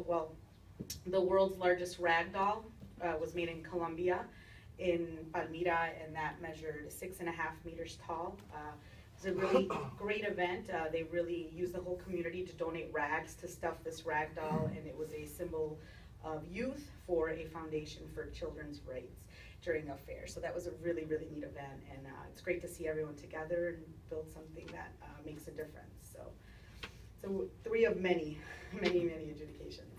well, the world's largest rag doll was made in Colombia, in Palmira, and that measured 6.5 meters tall. It was a really great event. They really used the whole community to donate rags to stuff this rag doll, and it was a symbol of youth for a foundation for children's rights during a fair. So that was a really, really neat event, and it's great to see everyone together and build something that makes a difference. So 3 of many, many, many adjudications.